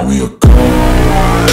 me a god.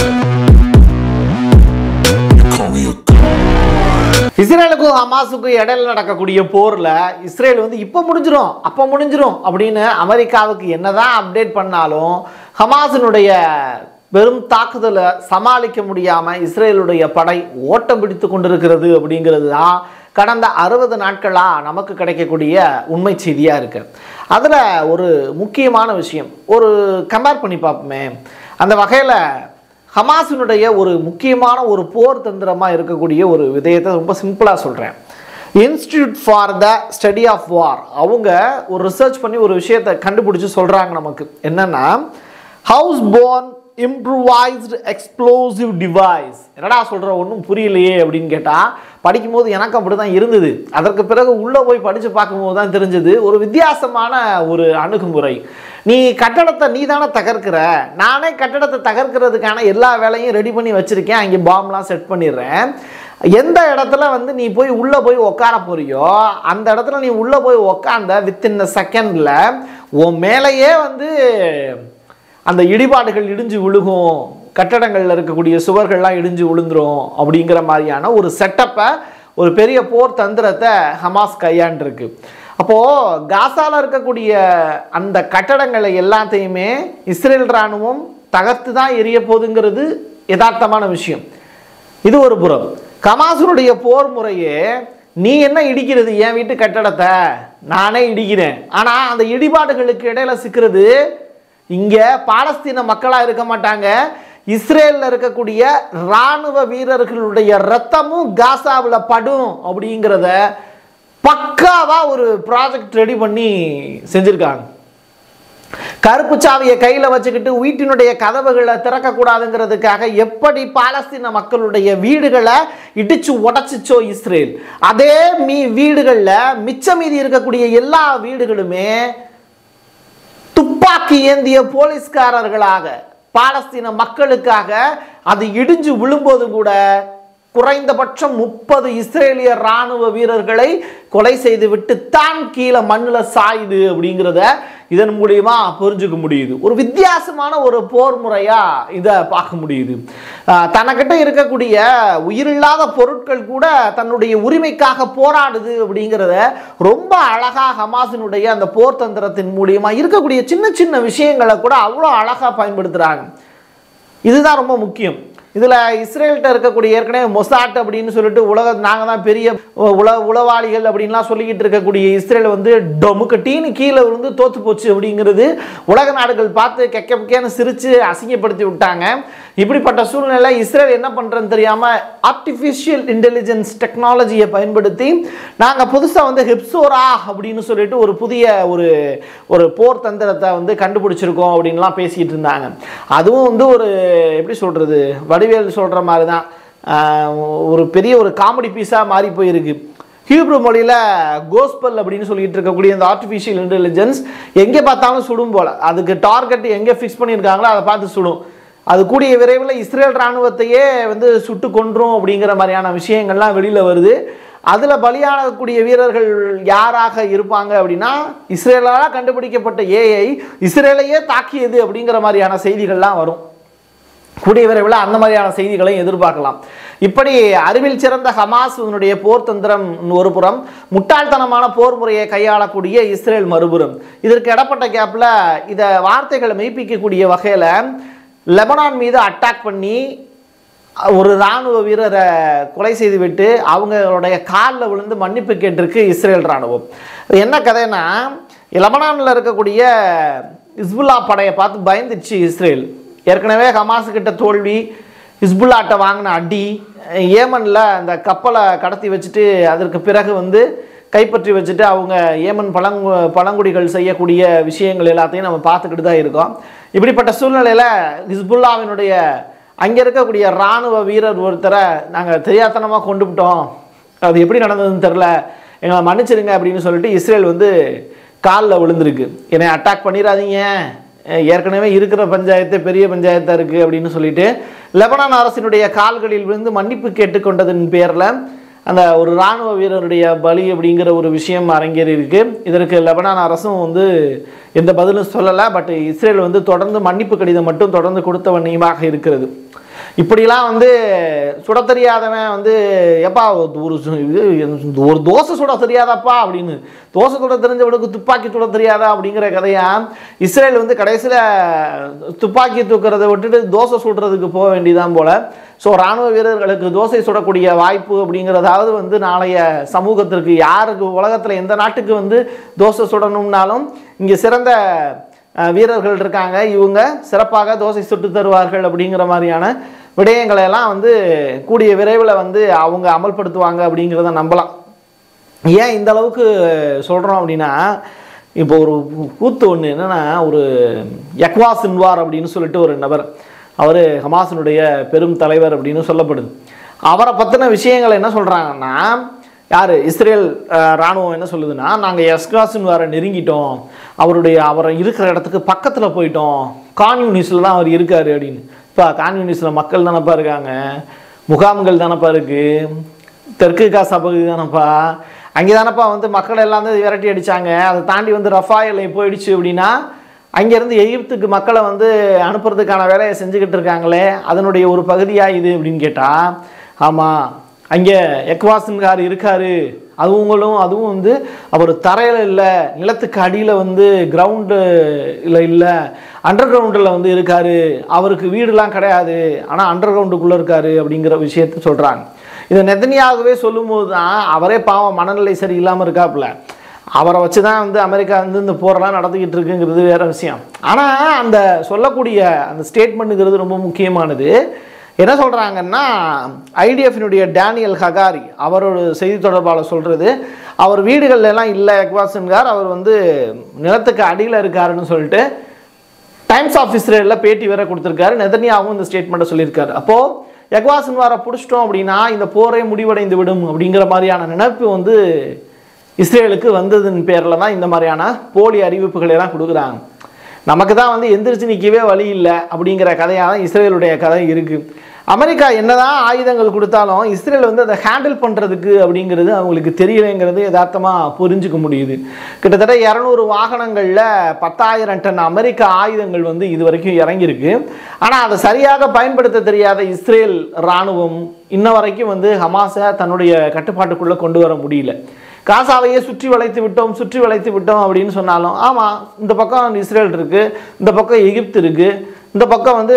You call me a god. இஸ்ரேலுக்கும் ஹமாஸுக்கும் இடையில நடக்கக்கூடிய போர்ல இஸ்ரேல் வந்து இப்போ முடிஞ்சிரும் அப்படின்னு அமெரிக்காவுக்கு என்னதான் அப்டேட் பண்ணாலும் ஹமாஸினுடைய பெரும் தாக்குதலை சமாளிக்க முடியாம இஸ்ரேலுடைய படை ஓட்டம் பிடித்து கொண்டிருக்கிறது அப்படிங்கிறது தான் கடந்த 60 நாட்களா நமக்கு கிடைக்கக்கூடிய உண்மை செய்தியா இருக்கு. அதுல ஒரு முக்கியமான விஷயம் ஒரு கம்பேர் பண்ணி பார்ப்போமே. அந்த வகையில் ஹமாஸினுடைய ஒரு முக்கியமான ஒரு போர் தந்திரமா இருக்கக்கூடிய ஒரு விதயத்தை ரொம்ப சிம்பிளா சொல்றேன். Institute for the study of war அவங்க ஒரு ரிசர்ச் பண்ணி ஒரு விஷயத்தை கண்டுபிடிச்சு சொல்றாங்க நமக்கு. என்னன்னா house born improvised explosive device. என்னடா சொல்ற ஒன்றும் புரியலையே அப்படின்னு கேட்டா படிக்கும்போது எனக்கு அப்படிதான் இருந்தது. அதற்கு பிறகு உள்ள போய் படிச்சு பார்க்கும்போது தான் தெரிஞ்சது ஒரு வித்தியாசமான ஒரு அணுகுமுறை. நீ கட்டடத்தை நீ தானே தகர்க்கிற, நானே கட்டடத்தை தகர்க்கிறதுக்கான எல்லா வேலையும் ரெடி பண்ணி வச்சிருக்கேன், அங்கே பாம்லாம் செட் பண்ணிடுறேன். எந்த இடத்துல வந்து நீ போய் உள்ள போய் உட்கார போறியோ அந்த இடத்துல நீ உள்ள போய் உட்கார்ந்த வித்தின் செகண்ட்ல உன் மேலேயே வந்து அந்த இடிபாடுகள் இடிஞ்சு விழுகும், கட்டடங்கள்ல இருக்கக்கூடிய சுவர்கள்லாம் இடிஞ்சு விழுந்துரும் அப்படிங்கிற மாதிரியான ஒரு செட்டப்பை ஒரு பெரிய போர் தந்திரத்தை ஹமாஸ் கையாண்டிருக்கு. அப்போ காசால இருக்கக்கூடிய அந்த கட்டடங்களை எல்லாத்தையுமே இஸ்ரேல் ராணுவம் தகர்த்து தான் எரிய போகுதுங்கிறது யதார்த்தமான விஷயம். இது ஒரு புறம். ஹமாஸுடைய போர் முறையே நீ என்ன இடிக்கிறது என் வீட்டு கட்டடத்தை நானே இடிக்கிறேன், ஆனா அந்த இடிபாடுகளுக்கு இடையில சிக்கிறது இங்க பாலஸ்தீன மக்களா இருக்க மாட்டாங்க, இஸ்ரேல்ல இருக்கக்கூடிய ராணுவ வீரர்களுடைய ரத்தமும் காசாவில் படும் அப்படிங்கிறத பக்காவா ஒரு ப்ராஜெக்ட் ரெடி பண்ணி செஞ்சிருக்காங்க. கருப்பு சாவியை கையில வச்சுக்கிட்டு வீட்டினுடைய கதவுகளை திறக்க கூடாதுங்கிறதுக்காக எப்படி பாலஸ்தீன மக்களுடைய வீடுகளை இடிச்சு உடைச்சிச்சோ இஸ்ரேல், அதே வீடுகள்ல மிச்ச மீதி இருக்கக்கூடிய எல்லா வீடுகளுமே துப்பாக்கி ஏந்திய போலீஸ்காரர்களாக பாலஸ்தீன மக்களுக்காக அது இடிஞ்சு விழும்போது கூட குறைந்தபட்சம் 30 இஸ்ரேலிய ராணுவ வீரர்களை கொலை செய்து விட்டு தான் கீழே மண்ணில் சாயுது அப்படிங்கிறத இதன் மூலியமா புரிஞ்சுக்க முடியுது. ஒரு வித்தியாசமான ஒரு போர் முறையா இதை பார்க்க முடியுது. தனக்கிட்ட இருக்கக்கூடிய உயிரில்லாத பொருட்கள் கூட தன்னுடைய உரிமைக்காக போராடுது அப்படிங்கிறத ரொம்ப அழகா ஹமாஸினுடைய அந்த போர் தந்திரத்தின் மூலியமா இருக்கக்கூடிய சின்ன சின்ன விஷயங்களை கூட அவ்வளோ அழகா பயன்படுத்துறாங்க. இதுதான் ரொம்ப முக்கியம். இதில் இஸ்ரேல்கிட்ட இருக்கக்கூடிய ஏற்கனவே மொசாட் அப்படின்னு சொல்லிட்டு நாங்கள் தான் பெரிய உளவாளிகள் அப்படின்லாம் சொல்லிக்கிட்டு இருக்கக்கூடிய இஸ்ரேல் வந்து டொமுக்கட்டின்னு கீழே விழுந்து தோத்து போச்சு அப்படிங்கிறது உலக நாடுகள் பார்த்து கெக்கேன்னு சிரித்து அசிங்கப்படுத்தி விட்டாங்க. இப்படிப்பட்ட சூழ்நிலை இஸ்ரேல் என்ன பண்ணுறதுன்னு தெரியாமல் ஆர்டிஃபிஷியல் இன்டெலிஜென்ஸ் டெக்னாலஜியை பயன்படுத்தி நாங்கள் புதுசாக வந்து ஹெப்சோரா அப்படின்னு சொல்லிட்டு ஒரு புதிய ஒரு போர் தந்திரத்தை வந்து கண்டுபிடிச்சிருக்கோம் அப்படின்லாம் பேசிக்கிட்டு இருந்தாங்க. அதுவும் வந்து ஒரு எப்படி சொல்கிறது வடிவேல் சொல்கிற மாதிரி தான் ஒரு பெரிய ஒரு காமெடி பீஸாக மாறி போயிருக்கு. ஹீப்ரு மொழியில் கோஸ்பல் அப்படின்னு சொல்லிட்டு இருக்கக்கூடிய இந்த ஆர்டிஃபிஷியல் இன்டெலிஜென்ஸ் எங்கே பார்த்தாலும் சுடும் போல், அதுக்கு டார்கெட் எங்கே ஃபிக்ஸ் பண்ணியிருக்காங்களோ அதை பார்த்து சுடும். அது கூடிய விரைவில் இஸ்ரேல் இராணுவத்தையே வந்து சுட்டு கொன்றும் அப்படிங்கிற மாதிரியான விஷயங்கள்லாம் வெளியில் வருது. அதில் பலியாகக்கூடிய வீரர்கள் யாராக இருப்பாங்க அப்படின்னா இஸ்ரேலால் கண்டுபிடிக்கப்பட்ட ஏஐ இஸ்ரேலையே தாக்கியது அப்படிங்கிற மாதிரியான செய்திகள்லாம் வரும். கூடிய விரைவில் அந்த மாதிரியான செய்திகளையும் எதிர்பார்க்கலாம். இப்படி அறிவில் சிறந்த ஹமாஸ் போர் தந்திரம் ஒரு புறம், முட்டாள்தனமான போர் முறையை கையாளக்கூடிய இஸ்ரேல் மறுபுறம். இதற்கு இடப்பட்ட கேப்ல இதை வார்த்தைகளை மெய்ப்பிக்கக்கூடிய வகையில் லெபனான் மீது அட்டாக் பண்ணி ஒரு இராணுவ வீரரை கொலை செய்துவிட்டு அவங்களுடைய காலில் விழுந்து மன்னிப்பு கேட்டிருக்கு இஸ்ரேல் இராணுவம். என்ன கதைன்னா லெபனானில் இருக்கக்கூடிய ஹிஸ்புல்லா படையை பார்த்து பயந்துச்சு இஸ்ரேல். ஏற்கனவே ஹமாஸ் கிட்ட தோல்வி, ஹிஸ்புல்லாட்ட வாங்கின அடி, ஏமனில் அந்த கப்பலை கடத்தி வச்சுட்டு அதற்கு பிறகு வந்து கைப்பற்றி வச்சுட்டு அவங்க ஏமன் பழங்குடிகள் செய்யக்கூடிய விஷயங்கள் எல்லாத்தையும் நம்ம பார்த்துக்கிட்டு தான் இருக்கோம். இப்படிப்பட்ட சூழ்நிலையில் ஹிஸ்புல்லாவினுடைய அங்கே இருக்கக்கூடிய இராணுவ வீரர் ஒருத்தரை நாங்கள் தெரியாத்தனமாக கொண்டு விட்டோம், அது எப்படி நடந்ததுன்னு தெரில, எங்களை மன்னிச்சிருங்க அப்படின்னு சொல்லிட்டு இஸ்ரேல் வந்து காலில் விழுந்திருக்கு. என்னை அட்டாக் பண்ணிடாதீங்க, ஏற்கனவே இருக்கிற பஞ்சாயத்து பெரிய பஞ்சாயத்தாக இருக்குது அப்படின்னு சொல்லிட்டு லெபனான் அரசினுடைய கால்களில் விழுந்து மன்னிப்பு கேட்டுக்கொண்டதன் பேரில் அந்த ஒரு இராணுவ வீரருடைய பலி அப்படிங்கிற ஒரு விஷயம் அரங்கேறி இருக்கு. இதற்கு லெபனான் அரசும் வந்து எந்த பதிலும் சொல்லலை. பட் இஸ்ரேல் வந்து தொடர்ந்து மன்னிப்பு கடிதம் மட்டும் தொடர்ந்து கொடுத்த வண்ணமாக இருக்கிறது. இப்படிலாம் வந்து சுட தெரியாதவன் வந்து எப்பா ஒரு தோசை சுட தெரியாதாப்பா அப்படின்னு, தோசை சுட தெரிஞ்சவனுக்கு துப்பாக்கி சுட தெரியாதா அப்படிங்கிற கதையா இஸ்ரேல் வந்து கடைசியில் துப்பாக்கி தூக்கிறதை விட்டுட்டு தோசை சுடுறதுக்கு போக வேண்டியதான் போல. ஸோ இராணுவ வீரர்களுக்கு தோசை சுடக்கூடிய வாய்ப்பு அப்படிங்கிறதாவது வந்து நாளைய சமூகத்திற்கு யாருக்கு உலகத்தில் எந்த நாட்டுக்கு வந்து தோசை சுடணும்னாலும் இங்கே சிறந்த வீரர்கள் இருக்காங்க, இவங்க சிறப்பாக தோசை சுட்டு தருவார்கள் அப்படிங்கிற மாதிரியான விடயங்களை எல்லாம் வந்து கூடிய விரைவில் வந்து அவங்க அமல்படுத்துவாங்க அப்படிங்கிறத நம்பலாம். ஏன் இந்த அளவுக்கு சொல்கிறோம் அப்படின்னா, இப்போ ஒரு கூத்து ஒன்று என்னென்னா, ஒரு யக்வாசின்வார் அப்படின்னு சொல்லிட்டு ஒரு நபர், அவர் ஹமாஸினுடைய பெரும் தலைவர் அப்படின்னு சொல்லப்படுது. அவரை பற்றின விஷயங்கள் என்ன சொல்கிறாங்கன்னா, யார் இஸ்ரேல் இராணுவம் என்ன சொல்லுதுன்னா, நாங்கள் யக்வாசின்வாரை நெருங்கிட்டோம், அவரை இருக்கிற இடத்துக்கு பக்கத்தில் போயிட்டோம், கான்யூனிஸில் தான் அவர் இருக்கார் அப்படின்னு. இப்போ கான்யூனிஸில் மக்கள் தானப்பா இருக்காங்க, முகாம்கள் தானப்பா இருக்குது, தெற்கு காசா பகுதி தானப்பா, அங்கே தானப்பா வந்து மக்கள் எல்லாம் வந்து விரட்டி அடித்தாங்க. அதை தாண்டி வந்து ரஃபா எல்லை போயிடுச்சு அப்படின்னா அங்கேருந்து எகிப்துக்கு மக்களை வந்து அனுப்புறதுக்கான வேலையை செஞ்சுக்கிட்டு இருக்காங்களே, அதனுடைய ஒரு பகுதியாக இது அப்படின்னு கேட்டால், ஆமாம் அங்கே யக்வாசின்கார் இருக்கார், அதுவும் வந்து அவர் தரையில் இல்லை, நிலத்துக்கு அடியில் வந்து கிரவுண்டில் இல்லை, அண்டர் கிரவுண்டில் வந்து இருக்கார், அவருக்கு வீடுலாம் கிடையாது, ஆனால் அண்டர் கிரவுண்டுக்குள்ளே இருக்கார் அப்படிங்கிற விஷயத்த சொல்கிறாங்க. இதை நெதன்யாகவே சொல்லும்போது தான் அவரே பாவம் மனநிலை சரியில்லாமல் இருக்காப்புல, அவரை வச்சு தான் வந்து அமெரிக்கா வந்து இந்த போரெல்லாம் நடத்திக்கிட்டு இருக்குங்கிறது வேறு விஷயம். ஆனால் அந்த சொல்லக்கூடிய அந்த ஸ்டேட்மெண்ட்டுங்கிறது ரொம்ப முக்கியமானது. என்ன சொல்கிறாங்கன்னா, ஐடிஎஃபினுடைய டேனியல் ஹகாரி அவரோட செய்தி தொடர்பாளர் சொல்கிறது, அவர் வீடுகள் எல்லாம் இல்லை யக்வாசின்கார், அவர் வந்து நிலத்துக்கு அடியில் இருக்காருன்னு சொல்லிட்டு டைம்ஸ் ஆஃப் இஸ்ரேலில் பேட்டி வேற கொடுத்துருக்காரு. நெதன்யாவும் இந்த ஸ்டேட்மெண்ட்டை சொல்லியிருக்காரு. அப்போது யக்வாசின்வாரை பிடிச்சிட்டோம் அப்படின்னா இந்த போரே முடிவடைந்து விடும் அப்படிங்கிற மாதிரியான நினைப்பு வந்து இஸ்ரேலுக்கு வந்ததன் பேரில் தான் இந்த மாதிரியான போலி அறிவிப்புகளை எல்லாம் கொடுக்குறாங்க. நமக்கு தான் வந்து எந்திரிச்சு நிற்கவே வழி இல்லை அப்படிங்கிற கதையாக தான் இஸ்ரேலுடைய கதை இருக்குது. அமெரிக்கா என்னதான் ஆயுதங்கள் கொடுத்தாலும் இஸ்ரேல் வந்து அதை ஹேண்டில் பண்ணுறதுக்கு அப்படிங்கிறது அவங்களுக்கு தெரியலைங்கிறது யதார்த்தமாக புரிஞ்சுக்க முடியுது. கிட்டத்தட்ட 200 வாகனங்களில் 10,000 டன் அமெரிக்க ஆயுதங்கள் வந்து இது வரைக்கும் இறங்கியிருக்கு. ஆனால் அதை சரியாக பயன்படுத்த தெரியாத இஸ்ரேல் இராணுவம் இன்ன வரைக்கும் வந்து ஹமாஸை தன்னுடைய கட்டுப்பாட்டுக்குள்ளே கொண்டு வர முடியல. காசாவையே சுற்றி வளைத்து விட்டோம் அப்படின்னு சொன்னாலும், ஆமாம் இந்த பக்கம் இஸ்ரேல் இருக்குது, இந்த பக்கம் எகிப்து இருக்குது, இந்த பக்கம் வந்து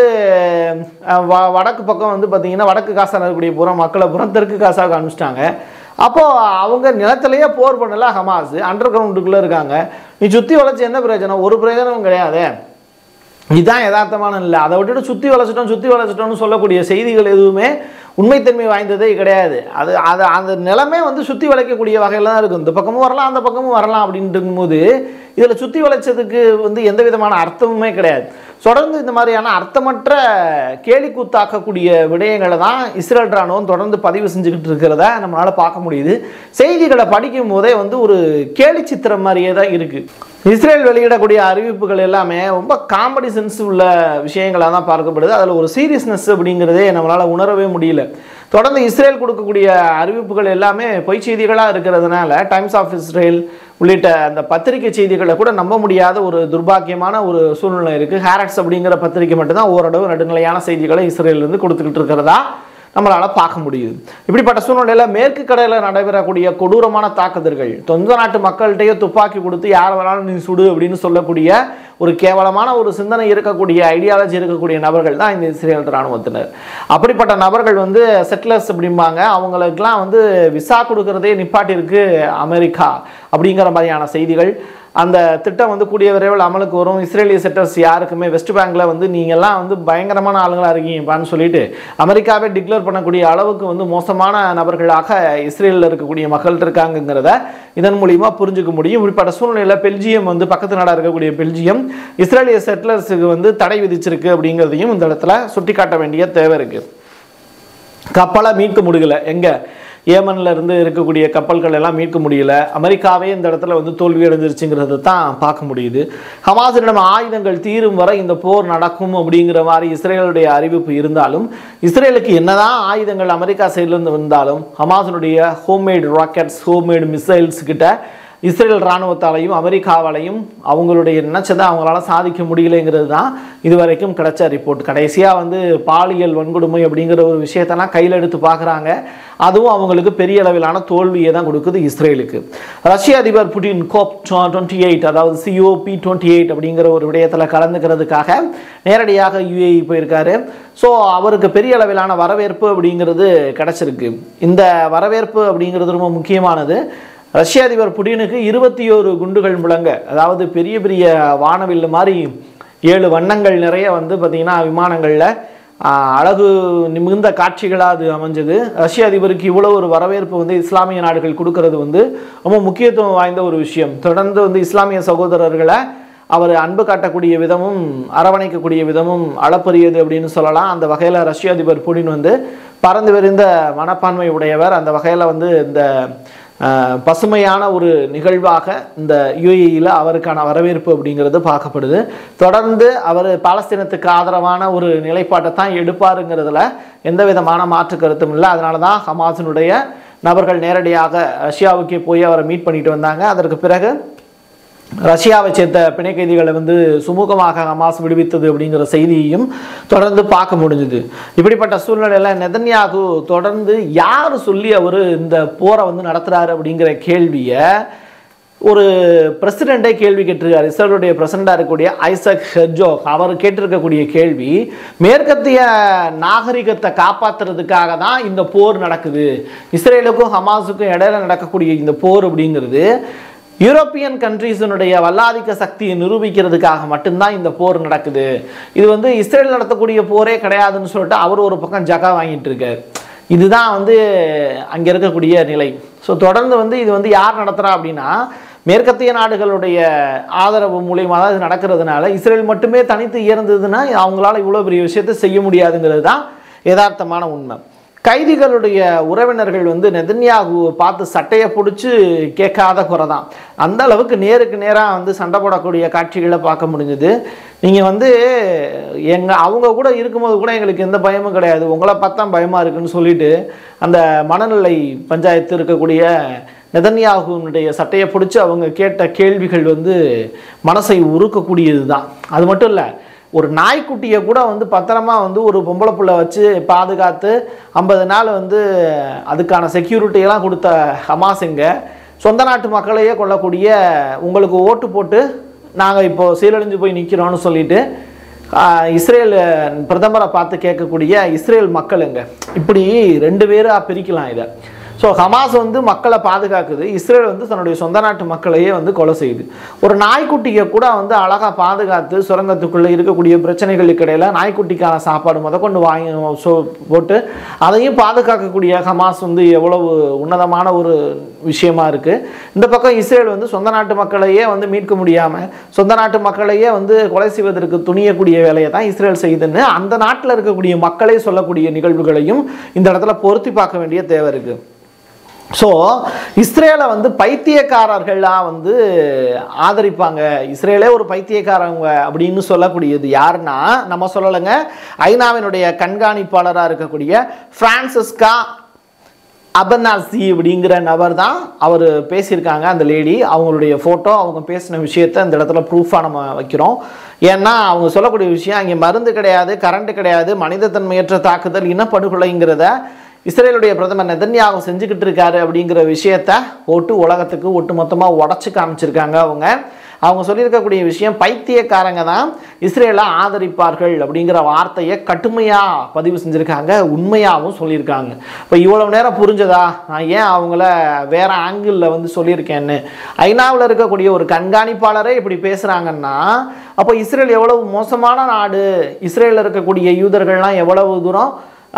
வடக்கு பக்கம் வந்து பார்த்திங்கன்னா வடக்கு காசாவில் இருக்கக்கூடிய பூரா மக்களை பூரா தெற்கு காசாவுக்கு அனுப்பிச்சிட்டாங்க. அப்போது அவங்க நிலத்திலேயே போர் பண்ணல ஹமாஸ், அண்டர் கிரவுண்டுக்குள்ளே இருக்காங்க. நீ சுற்றி வளைச்சி என்ன பிரயோஜனம்? ஒரு பிரயோஜனமும் கிடையாது. இதுதான் யதார்த்தமான இல்லை. அதை விட்டுட்டு சுற்றி வளைச்சிட்டோம்னு சொல்லக்கூடிய செய்திகள் எதுவுமே உண்மைத்தன்மை வாய்ந்ததே கிடையாது. அந்த நிலமே வந்து சுற்றி வளைக்கக்கூடிய வகையில் தான் இருக்கும். இந்த பக்கமும் வரலாம் அந்த பக்கமும் வரலாம் அப்படின்ட்டு இருக்கும்போது இதில் சுற்றி வளைச்சதுக்கு வந்து எந்த விதமான அர்த்தமுமே கிடையாது. தொடர்ந்து இந்த மாதிரியான அர்த்தமற்ற கேலி கூத்தாக்கக்கூடிய விடயங்களை தான் இஸ்ரேல் ராணுவம் தொடர்ந்து பதிவு செஞ்சுக்கிட்டு இருக்கிறத நம்மளால் பார்க்க முடியுது. செய்திகளை படிக்கும் போதே வந்து ஒரு கேலி சித்திரம் மாதிரியே தான் இருக்குது. இஸ்ரேல் வெளியிடக்கூடிய அறிவிப்புகள் எல்லாமே ரொம்ப காமெடி சென்ஸ் உள்ள விஷயங்களாக தான் பார்க்கப்படுது. அதில் ஒரு சீரியஸ்னஸ் அப்படிங்கிறதே நம்மளால் உணரவே முடியல. தொடர்ந்து இஸ்ரேல் கொடுக்கக்கூடிய அறிவிப்புகள் எல்லாமே பொய் செய்திகளாக இருக்கிறதுனால டைம்ஸ் ஆஃப் இஸ்ரேல் உள்ளிட்ட அந்த பத்திரிகை செய்திகளை கூட நம்ப முடியாத ஒரு துர்பாக்கியமான ஒரு சூழ்நிலை இருக்குது. ஹேரட்ஸ் அப்படிங்கிற பத்திரிகை மட்டும்தான் ஓரளவு நடுநிலையான செய்திகளை இஸ்ரேலிருந்து கொடுத்துக்கிட்டு இருக்கிறதா நம்மளால் பார்க்க முடியுது. இப்படிப்பட்ட சூழ்நிலையில் மேற்கு கரையில் நடைபெறக்கூடிய கொடூரமான தாக்குதல்கள், சொந்த நாட்டு மக்கள்கிட்டயே துப்பாக்கி கொடுத்து யார் வேணாலும் நீ சுடு அப்படின்னு சொல்லக்கூடிய ஒரு கேவலமான ஒரு சிந்தனை இருக்கக்கூடிய ஐடியாலஜி இருக்கக்கூடிய நபர்கள் தான் இந்த இஸ்ரேல் இராணுவத்தினர். அப்படிப்பட்ட நபர்கள் வந்து செட்டிலர்ஸ் அப்படிம்பாங்க, அவங்களுக்கெல்லாம் வந்து விசா கொடுக்கறதே நிப்பாட்டிருக்கு அமெரிக்கா அப்படிங்கிற மாதிரியான செய்திகள். அந்த திட்டம் வந்து கூடிய விரைவில் அமலுக்கு வரும். இஸ்ரேலிய செட்டர்ஸ் யாருக்குமே வெஸ்ட் பேங்கில் வந்து நீங்கள்லாம் வந்து பயங்கரமான ஆளுங்களாக இருக்கீங்கப்பான்னு சொல்லிட்டு அமெரிக்காவே டிக்ளேர் பண்ணக்கூடிய அளவுக்கு வந்து மோசமான நபர்களாக இஸ்ரேலில் இருக்கக்கூடிய மக்கள் இருக்காங்கிறத இதன் மூலிமா புரிஞ்சுக்க முடியும். இப்படிப்பட்ட சூழ்நிலையில் பெல்ஜியம் வந்து பக்கத்து நாடாக இருக்கக்கூடிய பெல்ஜியம் இஸ்ரேலிய செட்டிலர்ஸுக்கு வந்து தடை விதிச்சிருக்கு அப்படிங்கிறதையும் இந்த இடத்துல சுட்டி காட்ட வேண்டிய தேவை இருக்குது. கப்பலை மீட்க முடியல. எங்கே ஏமன்ல இருந்து இருக்கக்கூடிய கப்பல்கள் எல்லாம் மீட்க முடியல. அமெரிக்காவே இந்த இடத்துல வந்து தோல்வி அடைஞ்சிருச்சுங்கிறது தான் பார்க்க முடியுது. ஹமாஸிடம் ஆயுதங்கள் தீரும் வரை இந்த போர் நடக்கும் அப்படிங்கிற மாதிரி இஸ்ரேலுடைய அறிவிப்பு இருந்தாலும், இஸ்ரேலுக்கு என்னதான் ஆயுதங்கள் அமெரிக்கா சைட்லேருந்து வந்தாலும் ஹமாஸினுடைய ஹோம்மேட் ராக்கெட்ஸ், ஹோம்மேட் மிசைல்ஸ் கிட்ட இஸ்ரேல் இராணுவத்தாலையும் அமெரிக்காவாலையும் அவங்களுடைய நினைச்சதை அவங்களால சாதிக்க முடியலைங்கிறது தான் இதுவரைக்கும் கிடைச்ச ரிப்போர்ட். கடைசியாக வந்து பாலியல் வன்கொடுமை அப்படிங்கிற ஒரு விஷயத்தெல்லாம் கையில் எடுத்து பார்க்குறாங்க. அதுவும் அவங்களுக்கு பெரிய அளவிலான தோல்வியை தான் கொடுக்குது இஸ்ரேலுக்கு. ரஷ்ய அதிபர் புட்டின் COP28 அதாவது COP28 அப்படிங்கிற ஒரு விடயத்தில் கலந்துக்கிறதுக்காக நேரடியாக UAE போயிருக்காரு. ஸோ அவருக்கு பெரிய அளவிலான வரவேற்பு அப்படிங்கிறது கிடச்சிருக்கு. இந்த வரவேற்பு அப்படிங்கிறது ரொம்ப முக்கியமானது. ரஷ்ய அதிபர் புடினுக்கு 21 குண்டுகள் முழங்க, அதாவது பெரிய பெரிய வானவில் மாதிரி 7 வண்ணங்கள் நிறைய வந்து பார்த்திங்கன்னா விமானங்களில் அழகு மிகுந்த காட்சிகளாக அது அமைஞ்சது. ரஷ்ய அதிபருக்கு இவ்வளோ ஒரு வரவேற்பு வந்து இஸ்லாமிய நாடுகள் கொடுக்கறது வந்து ரொம்ப முக்கியத்துவம் வாய்ந்த ஒரு விஷயம். தொடர்ந்து வந்து இஸ்லாமிய சகோதரர்களை அவர் அன்பு காட்டக்கூடிய விதமும் அரவணைக்கக்கூடிய விதமும் அளப்பரியது அப்படின்னு சொல்லலாம். அந்த வகையில் ரஷ்ய அதிபர் புடின் வந்து பறந்து விரிந்த மனப்பான்மை உடையவர். அந்த வகையில் வந்து இந்த பசுமையான ஒரு நிகழ்வாக இந்த UAEயில் அவருக்கான வரவேற்பு அப்படிங்கிறது பார்க்கப்படுது. தொடர்ந்து அவர் பாலஸ்தீனத்துக்கு ஆதரவான ஒரு நிலைப்பாட்டை தான் எடுப்பாருங்கிறதுல எந்த விதமான மாற்று கருத்தும் இல்லை. அதனால தான் ஹமாஸினுடைய நபர்கள் நேரடியாக ரஷ்யாவுக்கே போய் அவரை மீட் பண்ணிட்டு வந்தாங்க. அதற்கு பிறகு ரஷ்யாவை சேர்ந்த பிணை கைதிகளை வந்து சுமூகமாக ஹமாஸ் விடுவித்தது அப்படிங்கிற செய்தியையும் தொடர்ந்து பார்க்க முடிஞ்சுது. இப்படிப்பட்ட சூழ்நிலையில் நெதன்யாகு தொடர்ந்து யார் சொல்லி அவர் இந்த போரை வந்து நடத்துகிறாரு அப்படிங்கிற கேள்வியை ஒரு பிரசிடெண்ட்டே கேள்வி கேட்டிருக்காரு. இஸ்ரேலுடைய பிரசிடண்டாக இருக்கக்கூடிய ஐசக் ஹெர்ஜோக் அவர் கேட்டிருக்கக்கூடிய கேள்வி, மேற்கத்திய நாகரிகத்தை காப்பாற்றுறதுக்காக தான் இந்த போர் நடக்குது, இஸ்ரேலுக்கும் ஹமாஸுக்கும் இடையில நடக்கக்கூடிய இந்த போர் அப்படிங்கிறது யூரோப்பியன் கண்ட்ரீஸினுடைய வல்லாதிக்க சக்தியை நிரூபிக்கிறதுக்காக மட்டும்தான் இந்த போர் நடக்குது, இது வந்து இஸ்ரேல் நடத்தக்கூடிய போரே கிடையாதுன்னு சொல்லிட்டு அவர் ஒரு பக்கம் ஜகா வாங்கிட்டு இருக்கார். இதுதான் வந்து அங்கே இருக்கக்கூடிய நிலை. ஸோ தொடர்ந்து வந்து இது வந்து யார் நடத்துகிறா அப்படின்னா மேற்கத்திய நாடுகளுடைய ஆதரவு மூலியமாக தான் இது நடக்கிறதுனால இஸ்ரேல் மட்டுமே தனித்து இயர்ந்ததுன்னா அவங்களால இவ்வளோ பெரிய விஷயத்தை செய்ய முடியாதுங்கிறது தான் யதார்த்தமான உண்மை. கைதிகளுடைய உறவினர்கள் வந்து நெதன்யாகுவை பார்த்து சட்டையை பிடிச்சி கேட்காத குறை தான். அந்த அளவுக்கு நேருக்கு நேராக வந்து சண்டை போடக்கூடிய காட்சிகளை பார்க்க முடிஞ்சுது. நீங்கள் வந்து அவங்க கூட இருக்கும்போது கூட எங்களுக்கு எந்த பயமும் கிடையாது, உங்களை பார்த்தா பயமாக இருக்குன்னு சொல்லிட்டு அந்த மனநிலை பஞ்சாயத்து இருக்கக்கூடிய நெதன்யாகுனுடைய சட்டையை பிடிச்சி அவங்க கேட்ட கேள்விகள் வந்து மனசை உருக்கக்கூடியது தான். அது மட்டும் இல்லை, ஒரு நாய்க்குட்டியை கூட வந்து பத்திரமா வந்து ஒரு பொம்பளை புள்ள வச்சு பாதுகாத்து 50 நாள் வந்து அதுக்கான செக்யூரிட்டியெல்லாம் கொடுத்த ஹமாஸுங்க சொந்த நாட்டு மக்களையே கொள்ளக்கூடிய, உங்களுக்கு ஓட்டு போட்டு நாங்கள் இப்போது சீரழிஞ்சு போய் நிற்கிறோன்னு சொல்லிட்டு இஸ்ரேல் பிரதமரை பார்த்து கேட்கக்கூடிய இஸ்ரேல் மக்களுங்க. இப்படி 2 பேராக பிரிக்கலாம் இதை. ஸோ ஹமாஸ் வந்து மக்களை பாதுகாக்குது, இஸ்ரேல் வந்து தன்னுடைய சொந்த நாட்டு மக்களையே வந்து கொலை செய்யுது. ஒரு நாய்க்குட்டியை கூட வந்து அழகாக பாதுகாத்து சுரங்கத்துக்குள்ளே இருக்கக்கூடிய பிரச்சனைகளுக்கு இடையில் நாய்க்குட்டிக்கான சாப்பாடு கொண்டு வாங்கி போட்டு அதையும் பாதுகாக்கக்கூடிய ஹமாஸ் வந்து எவ்வளவு உன்னதமான ஒரு விஷயமா இருக்குது. இந்த பக்கம் இஸ்ரேல் வந்து சொந்த நாட்டு மக்களையே வந்து மீட்க முடியாமல் சொந்த நாட்டு மக்களையே வந்து கொலை செய்வதற்கு துணியக்கூடிய வேலையை தான் இஸ்ரேல் செய்யுதுன்னு அந்த நாட்டில் இருக்கக்கூடிய மக்களே சொல்லக்கூடிய நிகழ்வுகளையும் இந்த இடத்துல பொருத்தி பார்க்க வேண்டிய தேவை இருக்குது. ஸோ இஸ்ரேலை வந்து பைத்தியக்காரர்களாக வந்து ஆதரிப்பாங்க, இஸ்ரேலே ஒரு பைத்தியக்காரங்க அப்படின்னு சொல்லக்கூடியது யாருன்னா நம்ம சொல்லலைங்க, ஐநாவினுடைய கண்காணிப்பாளராக இருக்கக்கூடிய பிரான்சிஸ்கா அபனாசி அப்படிங்கிற நபர் தான் அவர் பேசியிருக்காங்க. அந்த லேடி அவங்களுடைய ஃபோட்டோ, அவங்க பேசின விஷயத்தை இந்த இடத்துல ப்ரூஃபாக நம்ம வைக்கிறோம். ஏன்னா அவங்க சொல்லக்கூடிய விஷயம் அங்கே மருந்து கிடையாது, கரண்ட் கிடையாது, மனிதத்தன்மையற்ற தாக்குதல், இனப்படுகொலைங்கிறத இஸ்ரேலுடைய பிரதமர் நெதன்யாகு செஞ்சுக்கிட்டு இருக்காரு அப்படிங்கிற விஷயத்த போட்டு உலகத்துக்கு ஒட்டுமொத்தமாக உடச்சி காமிச்சிருக்காங்க. அவங்க சொல்லியிருக்கக்கூடிய விஷயம், பைத்தியக்காரங்க தான் இஸ்ரேலை ஆதரிப்பார்கள் அப்படிங்கிற வார்த்தையை கடுமையாக பதிவு செஞ்சுருக்காங்க, உண்மையாகவும் சொல்லியிருக்காங்க. இப்போ இவ்வளோ நேரம் புரிஞ்சதா நான் ஏன் அவங்கள வேற ஆங்கிளில் வந்து சொல்லியிருக்கேன்னு? ஐநாவில் இருக்கக்கூடிய ஒரு கண்காணிப்பாளரே இப்படி பேசுகிறாங்கன்னா அப்போ இஸ்ரேல் எவ்வளவு மோசமான நாடு, இஸ்ரேலில் இருக்கக்கூடிய யூதர்கள்லாம் எவ்வளவு தூரம்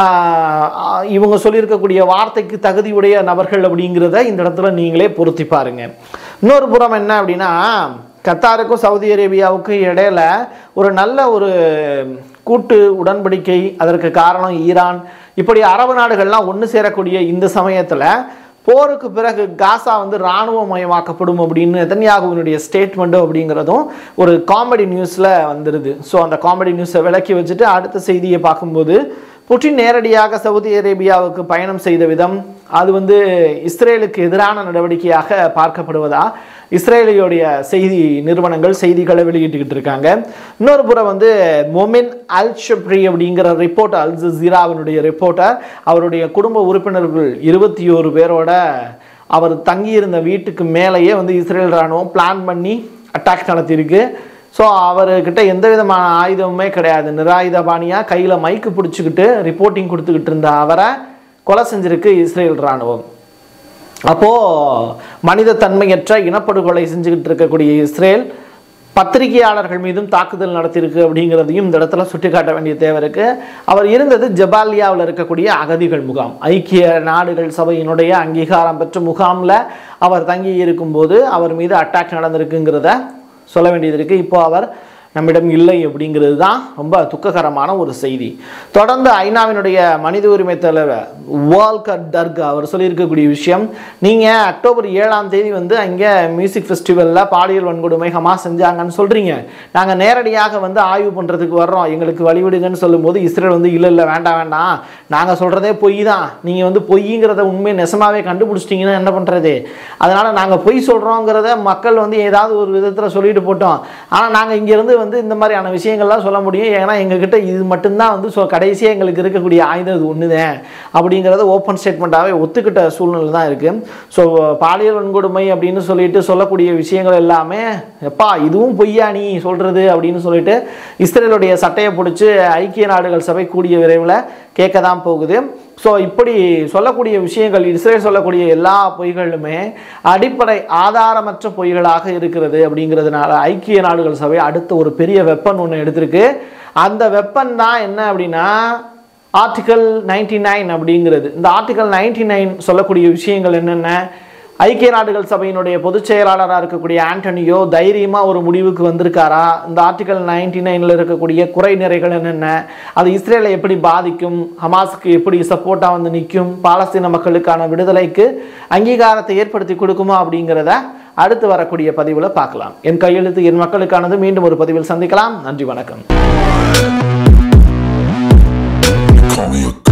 இவங்க சொல்லியிருக்கக்கூடிய வார்த்தைக்கு தகுதியுடைய நபர்கள் அப்படிங்கிறத இந்த இடத்துல நீங்களே பொருத்தி பாருங்க. இன்னொரு புறம் என்ன அப்படின்னா, கத்தாருக்கும் சவுதி அரேபியாவுக்கும் இடையில ஒரு நல்ல ஒரு கூட்டு உடன்படிக்கை, அதற்கு காரணம் ஈரான். இப்படி அரபு நாடுகள்லாம் ஒன்று சேரக்கூடிய இந்த சமயத்தில் போருக்கு பிறகு காசா வந்து இராணுவமயமாக்கப்படும் அப்படின்னு நெதன்யாகுவினுடைய ஸ்டேட்மெண்ட்டு அப்படிங்கிறதும் ஒரு காமெடி நியூஸில் வந்துடுது. ஸோ அந்த காமெடி நியூஸை விலக்கி வச்சுட்டு அடுத்த செய்தியை பார்க்கும்போது புட்டின் நேரடியாக சவுதி அரேபியாவுக்கு பயணம் செய்த விதம் அது வந்து இஸ்ரேலுக்கு எதிரான நடவடிக்கையாக பார்க்கப்படுவதா இஸ்ரேலியோடைய செய்தி நிறுவனங்கள் செய்திகளை வெளியிட்டுக்கிட்டு இருக்காங்க. இன்னொரு புறம் வந்து மொமின் அல் ஷப்ரி அப்படிங்கிற ரிப்போர்ட்டர், அல் ஜசீராவினுடைய ரிப்போர்ட்டர், அவருடைய குடும்ப உறுப்பினர்கள் 21 பேரோட அவர் தங்கியிருந்த வீட்டுக்கு மேலேயே வந்து இஸ்ரேல் இராணுவம் பிளான் பண்ணி அட்டாக் நடத்தியிருக்கு. ஸோ அவர்கிட்ட எந்த விதமான ஆயுதமுமே கிடையாது, நிராயுதபாணியாக கையில் மைக்கு பிடிச்சிக்கிட்டு ரிப்போர்ட்டிங் கொடுத்துக்கிட்டு இருந்த அவரை கொலை செஞ்சிருக்கு இஸ்ரேல் இராணுவம். அப்போது மனித தன்மையற்ற இனப்படுகொலை செஞ்சுக்கிட்டு இருக்கக்கூடிய இஸ்ரேல் பத்திரிகையாளர்கள் மீதும் தாக்குதல் நடத்தியிருக்கு அப்படிங்கிறதையும் இந்த இடத்துல சுட்டிக்காட்ட வேண்டிய தேவை இருக்குது. அவர் இருந்தது ஜபாலியாவில் இருக்கக்கூடிய அகதிகள் முகாம், ஐக்கிய நாடுகள் சபையினுடைய அங்கீகாரம் பெற்ற முகாமில் அவர் தங்கி இருக்கும்போது அவர் மீது அட்டாக் நடந்திருக்குங்கிறத சொல்ல வேண்டியது இருக்குது. இப்போ அவர் நம்மிடம் இல்லை அப்படிங்கிறது தான் ரொம்ப துக்ககரமான ஒரு செய்தி. தொடர்ந்து ஐநாவினுடைய மனித உரிமை தலைவர் வால்கர் டர்க் அவர் சொல்லியிருக்கக்கூடிய விஷயம், நீங்கள் அக்டோபர் 7ஆம் தேதி வந்து அங்கே மியூசிக் ஃபெஸ்டிவலில் பாலியல் வன்கொடுமை ஹமாஸ் செஞ்சாங்கன்னு சொல்கிறீங்க, நாங்கள் நேரடியாக வந்து ஆய்வு பண்ணுறதுக்கு வர்றோம், எங்களுக்கு வழிவிடுங்கன்னு சொல்லும்போது இஸ்ரேல் வந்து இல்லை வேண்டாம் நாங்கள் சொல்கிறதே பொய் தான், நீங்கள் வந்து பொய்ங்கிறத உண்மையை நெசமாகவே கண்டுபிடிச்சிட்டிங்கன்னா என்ன பண்ணுறது, அதனால் நாங்கள் பொய் சொல்கிறோங்கிறத மக்கள் வந்து ஏதாவது ஒரு விதத்தில் சொல்லிட்டு போட்டோம், ஆனால் நாங்கள் இங்கேருந்து வந்து இந்த மாதிரியான விஷயங்கள்லாம் சொல்ல முடியும், ஏன்னா எங்ககிட்ட இது மட்டும்தான் வந்து கடைசியாக எங்களுக்கு இருக்கக்கூடிய ஆயுதம் இது ஒன்றுதான் அப்படிங்கிறத ஓப்பன் ஸ்டேட்மெண்ட்டாகவே ஒத்துக்கிட்ட சூழ்நிலை தான் இருக்குது. ஸோ பாலியல் வன்கொடுமை அப்படின்னு சொல்லிட்டு சொல்லக்கூடிய விஷயங்கள் எல்லாமே எப்பா இதுவும் பொய்யா நீ சொல்கிறது அப்படின்னு சொல்லிட்டு இஸ்ரேலுடைய சட்டையை பிடிச்சி ஐக்கிய நாடுகள் சபை கூடிய விரைவில் கேட்க தான் போகுது. ஸோ இப்படி சொல்லக்கூடிய விஷயங்கள், இஸ்ரேல் சொல்லக்கூடிய எல்லா பொய்களுமே அடிப்படை ஆதாரமற்ற பொய்களாக இருக்கிறது அப்படிங்கிறதுனால ஐக்கிய நாடுகள் சபை அடுத்த ஒரு பெரிய வெப்பன் ஒன்று எடுத்திருக்கு. அந்த வெப்பன் தான் என்ன அப்படின்னா ஆர்டிகல் 99 அப்படிங்கிறது. இந்த ஆர்டிகல் 99 சொல்லக்கூடிய விஷயங்கள் என்னென்ன, ஐக்கிய நாடுகள் சபையினுடைய பொதுச் செயலாளராக இருக்கக்கூடிய ஆண்டனியோ தைரியமாக ஒரு முடிவுக்கு வந்திருக்காரா, இந்த ஆர்டிகல் 99 இருக்கக்கூடிய குறை நிறைகள் என்னென்ன, அது இஸ்ரேலை எப்படி பாதிக்கும், ஹமாஸுக்கு எப்படி சப்போர்ட்டாக வந்து நிற்கும், பாலஸ்தீன மக்களுக்கான விடுதலைக்கு அங்கீகாரத்தை ஏற்படுத்தி கொடுக்குமா அப்படிங்கிறத அடுத்து வரக்கூடிய பதிவில் பார்க்கலாம். என் கையெழுத்து என் மக்களுக்கானது. மீண்டும் ஒரு பதிவில் சந்திக்கலாம். நன்றி, வணக்கம்.